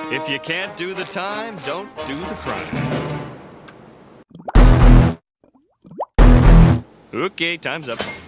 If you can't do the time, don't do the crime. Okay, time's up.